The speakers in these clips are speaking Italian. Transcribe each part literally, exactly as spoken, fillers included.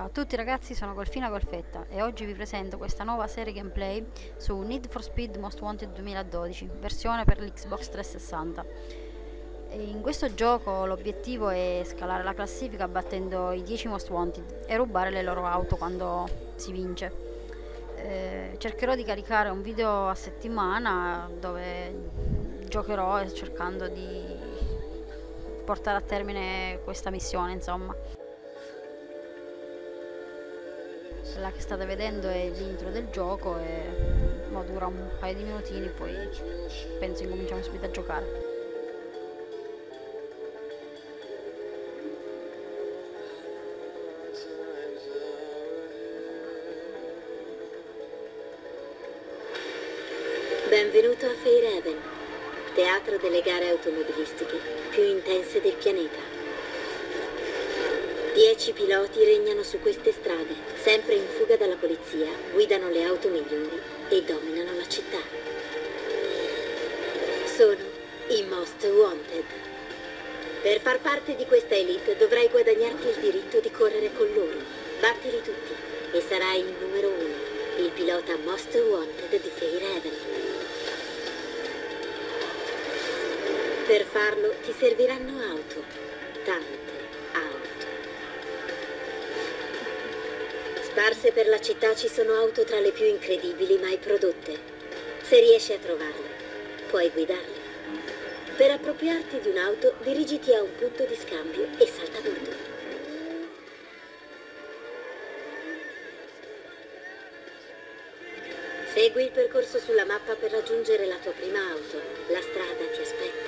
Ciao a tutti ragazzi, sono Golfina Golfetta e oggi vi presento questa nuova serie gameplay su Need for Speed Most Wanted duemiladodici, versione per l'Xbox trecentosessanta. E in questo gioco l'obiettivo è scalare la classifica battendo i dieci Most Wanted e rubare le loro auto quando si vince. Eh, cercherò di caricare un video a settimana dove giocherò cercando di portare a termine questa missione, insomma. Quella che state vedendo è l'intro del gioco e mo dura un paio di minutini, poi penso incominciamo subito a giocare. Benvenuto a Fairhaven, teatro delle gare automobilistiche più intense del pianeta. Dieci piloti regnano su queste strade, sempre in fuga dalla polizia, guidano le auto migliori e dominano la città. Sono i Most Wanted. Per far parte di questa elite dovrai guadagnarti il diritto di correre con loro. Battili tutti e sarai il numero uno, il pilota Most Wanted di Fairhaven. Per farlo ti serviranno auto, tante auto. Sparse per la città ci sono auto tra le più incredibili mai prodotte. Se riesci a trovarle, puoi guidarle. Per appropriarti di un'auto, dirigiti a un punto di scambio e salta a bordo. Segui il percorso sulla mappa per raggiungere la tua prima auto. La strada ti aspetta.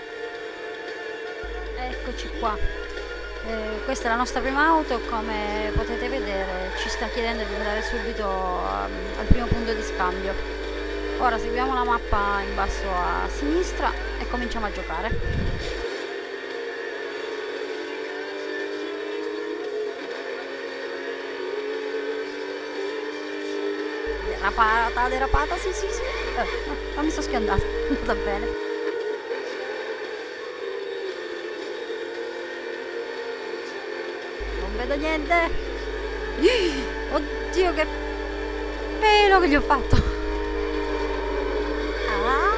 Eccoci qua. Eh, questa è la nostra prima auto, come potete vedere ci sta chiedendo di andare subito um, al primo punto di scambio. Ora seguiamo la mappa in basso a sinistra e cominciamo a giocare. Derapata, derapata, sì sì sì. Eh, no, non mi sto schiantando, va bene. Non vedo niente. Oddio, che pelo che gli ho fatto. Ah.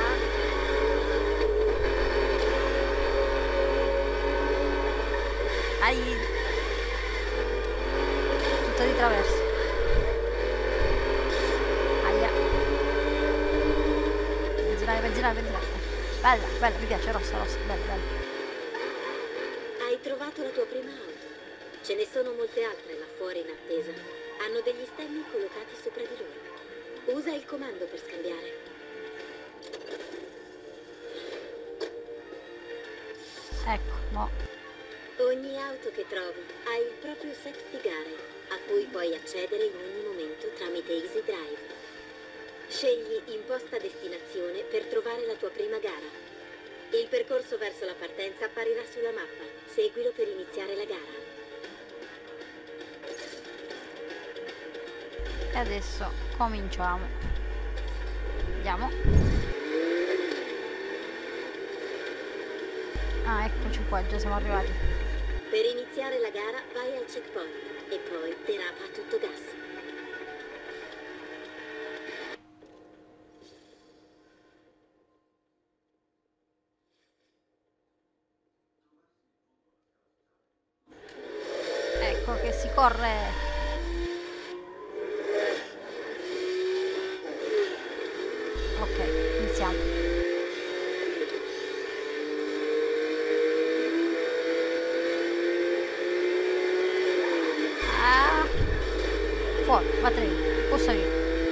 Ai. Tutta di traverso. Aia. Devi girare, devi girare, devi girare. Bella, bella, mi piace, rossa, rossa, bella, bella. Hai trovato la tua prima auto. Ce ne sono molte altre là fuori in attesa. Hanno degli stemmi collocati sopra di loro. Usa il comando per scambiare. Ecco, no. Ogni auto che trovi ha il proprio set di gare, a cui puoi accedere in ogni momento tramite Easy Drive. Scegli imposta destinazione per trovare la tua prima gara. Il percorso verso la partenza apparirà sulla mappa. Seguilo per iniziare la gara. E adesso cominciamo. Andiamo. Ah, eccoci qua, già siamo arrivati. Per iniziare la gara vai al checkpoint e poi derapa a tutto gas. Ecco che si corre. Ok, iniziamo. Ah, fuori, va tre, posso io.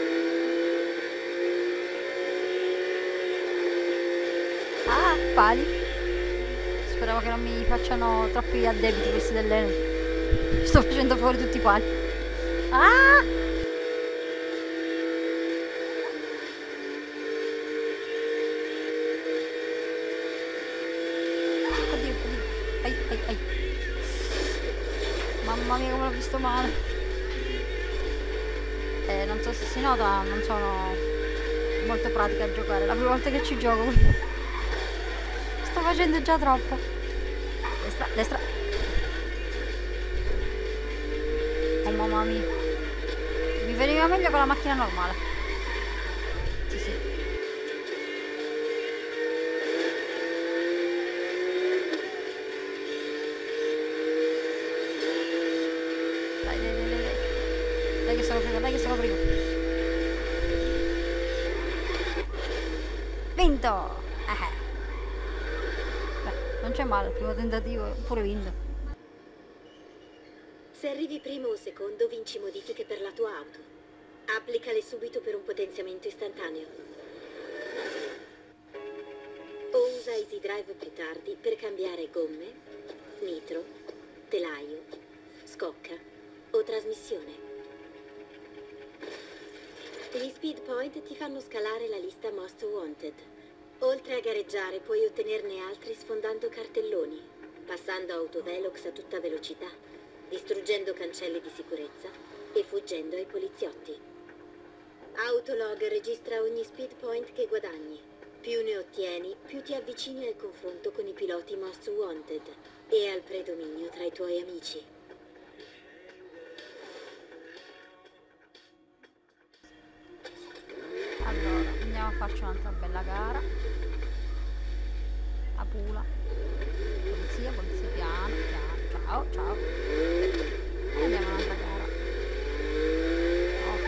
Ah, pali. Speriamo che non mi facciano troppi addebiti questi delle... Sto facendo fuori tutti i pali. Ah! Ai, ai, ai. Mamma mia come l'ho visto male. Eh, non so se si nota, non sono molto pratica a giocare. È la prima volta che ci gioco. Sto facendo già troppo. Destra, destra. mamma mia. Mi veniva meglio con la macchina normale. Sì, sì. Dai, dai, dai, dai. Dai che sono primo, dai che sono primo. Vinto! Eh. Beh, non c'è male, il primo tentativo, pure vinto. Se arrivi primo o secondo, vinci modifiche per la tua auto. Applicale subito per un potenziamento istantaneo. O usa Easy Drive più tardi per cambiare gomme, nitro, telaio, scocca o trasmissione. Gli speed point ti fanno scalare la lista Most Wanted. Oltre a gareggiare, puoi ottenerne altri sfondando cartelloni, passando autovelox a tutta velocità, distruggendo cancelli di sicurezza e fuggendo ai poliziotti. Autolog registra ogni speed point che guadagni. Più ne ottieni, più ti avvicini al confronto con i piloti Most Wanted e al predominio tra i tuoi amici. Allora, andiamo a farci un'altra bella gara. A Pula. Polizia, polizia, piano, piano. Ciao, ciao. E andiamo a un'altra gara. Ok.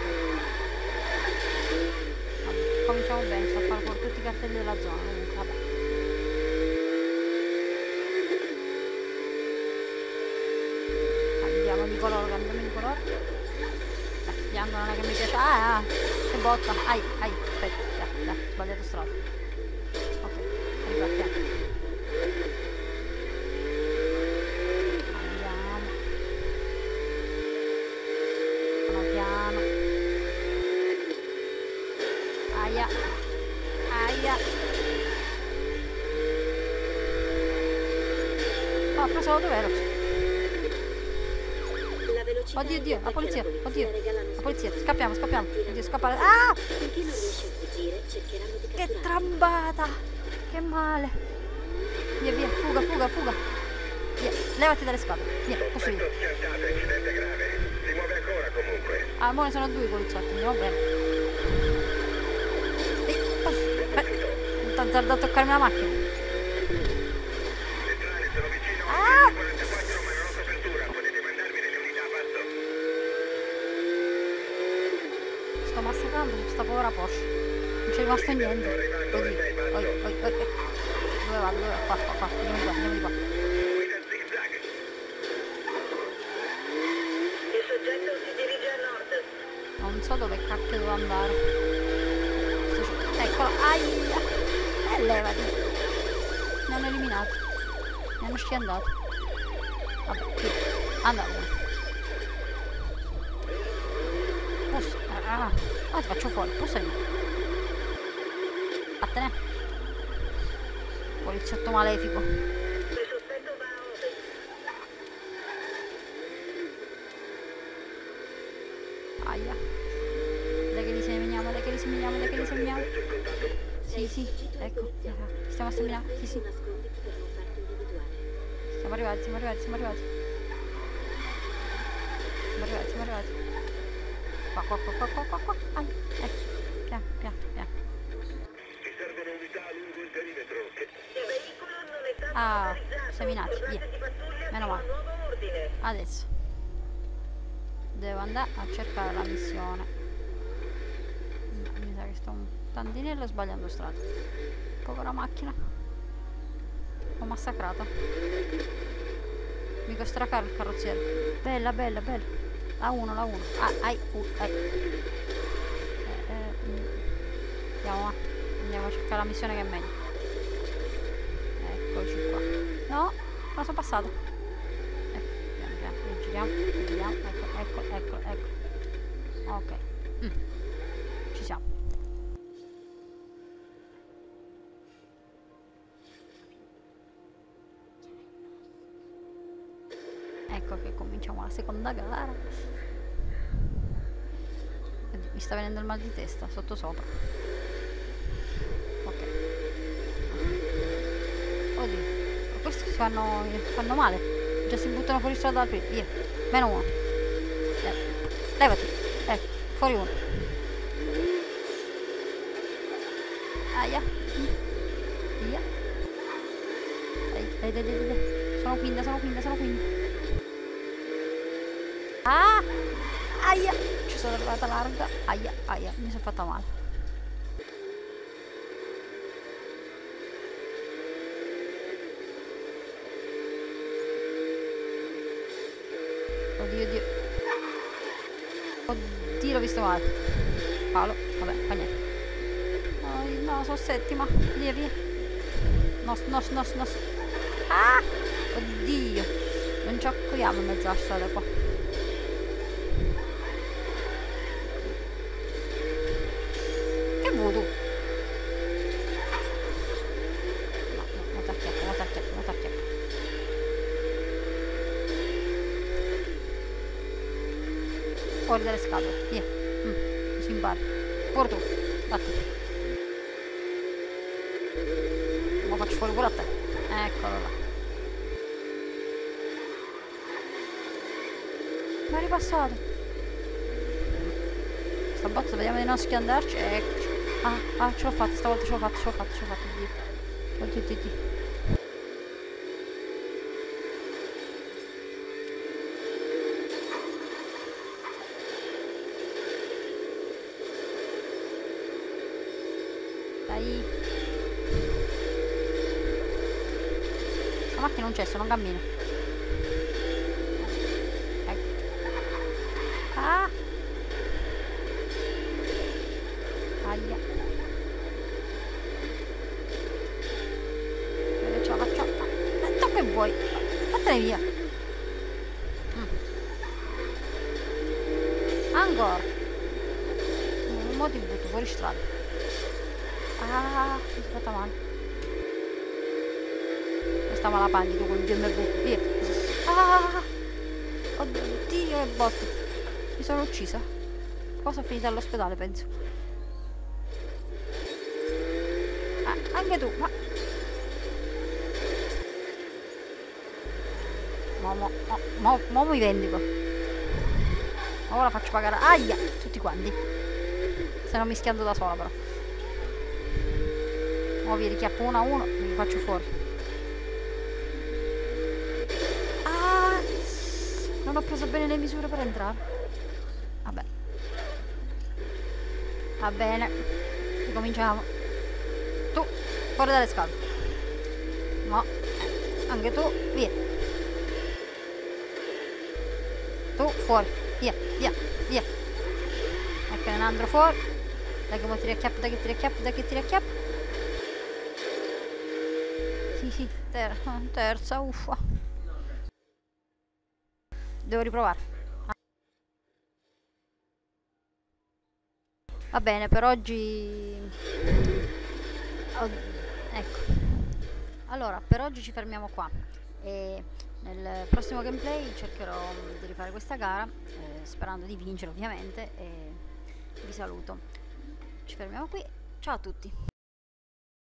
Vabbè, cominciamo bene, sto a fare con tutti i cartelli della zona. Comunque, vabbè. Cambiamo di colore, cambiamo di colore. Beh, bianco non è che mi piace. Ah, ah, che botta. Ai, ai, aspetta, dai, dai, sbagliato strada. Ok, ripartiamo. Aia, aia. Oh, ho preso l'autovelox. Oddio, oddio, la polizia, oddio, la polizia, scappiamo, scappiamo. Oddio, scappare. Ah! Finché non riesci a fuggire, cercheranno di Che catturarti. trambata! Che male! Via, via, fuga, fuga, fuga! Via, levati dalle scatole. Via, posso via. Schiantato, incidente grave. Si muove ancora comunque. Ah, ora sono due i poliziotti, andiamo bene. Ehi, oh, beh, tanto da toccarmi la macchina. Centrale, sono vicino Ah! a quarantaquattro, ma non ho copertura. Potete mandarmi delle unità a passo. Sto massacrando su sta povera Porsche. Non c'è rimasto niente. Oddio, oi, oi, oi, oi. Dove vado? Dove vado? Qua, qua, qua. Andiamo di qua, andiamo di qua. Guida zigzag. Il soggetto si dirige a nord. Non so dove cacchio devo andare. Eccolo, aia! E levati. Mi hanno eliminato. Mi hanno schiandato. Vabbè, qui. Andiamo. Posso. Ah, ah, ti faccio fuori, posso lì. Vattene. Poliziotto malefico. Il sospetto va a ovest. Aia. Dai che li seminiamo, dai che li seminiamo, dai che li seminiamo. Sì, sì, ecco. Stiamo a seminare, sì, sì. Nasconditi per non farti individuare. Siamo arrivati, siamo arrivati, siamo arrivati. Siamo arrivati, siamo arrivati. Qua, qua, qua, qua, qua, qua, qua. Ai, ecco. Piano, piano, piano. Ci servono unità lungo il perimetro. Che... Il veicolo non è stato Ah, autorizzato. seminati, Giornate via. di pattuglia Meno fino a male. nuovo ordine. Adesso devo andare a cercare la missione. Mi sa che sto un tantinello sbagliando strada. Povera macchina. Ho massacrata. Mi costa caro il carrozziere. Bella, bella, bella. La uno, la uno. Ah, ai, uh, ai. Eh, eh, mm. Andiamo, andiamo a cercare la missione che è meglio. Eccoci qua. No, la sono passata. Ecco, piano piano, rigiriamo, rigiriamo. Ecco, ecco, ecco, ecco. Ok. Mm. Ci siamo. Ecco che cominciamo la seconda gara. Oddio, mi sta venendo il mal di testa sotto sopra. Ok. Oddio, questi fanno, fanno male. Già si buttano fuori strada dal primo. Via. Meno uno. Eh. levati. Ecco, fuori uno. Aia. Via. Dai, dai, dai, dai, dai. Sono quinta, sono quinta, sono quinta. Ah! Aia! Ci sono arrivata larga. Aia, aia, mi sono fatta male. Oddio, oddio. Oddio, l'ho visto male. Palo, vabbè, fa niente. Oh, no, sono settima. Via, via. Nos, nos, nos, nos. Ah! Oddio. Non ci accogliamo in mezzo alla strada qua. Che vuoi tu? No, no, non t'acchiappo, non t'acchiappo, non t'acchiappo. Fuori dalle scatole, via. Mm, si impara. Fuori tu, batti. Ma faccio fuori pure a te. Eccolo là. Ma è ripassato. Sta botta, vediamo di non schiandarci. Eccoci. Ah, ah, ce l'ho fatta, stavolta ce l'ho fatta, ce l'ho fatta, ce l'ho fatta. Oddio. Oddio, oddio, oddio. Dai. La macchina non c'è, se non cammina. Ecco. Ah! Aia. Dove ce la faccio? Eh, tu che vuoi? Vattene via. Mm. Ancora. Mo ti butto fuori strada. Ah, mi sono fatta male. Questa me la paghi tu con il B M W. Via. Ah, oddio, che botte. Mi sono uccisa. Cosa ho finito all'ospedale, penso. Ah, anche tu, ma... Mo, mo, mo, mo, mo mi vendico. Ora faccio pagare. Aia, tutti quanti. Se non mi schianto da sola, però. Ora vi richiappo uno a uno e vi faccio fuori. Ah, non ho preso bene le misure per entrare. Vabbè. Va bene. Ricominciamo. Tu, fuori dalle scale. No. Anche tu, via. Tu, fuori. Via, via, via. Ecco un altro fuori. Dai che mo ti riacchiappo, dai che ti riacchiappo, dai che ti riacchiappo. Sì, sì, ter terza, uffa. Devo riprovare. Va bene, per oggi... Oh, ecco. Allora, per oggi ci fermiamo qua. E nel prossimo gameplay cercherò di rifare questa gara, eh, sperando di vincere ovviamente. E vi saluto. Ci fermiamo qui. Ciao a tutti.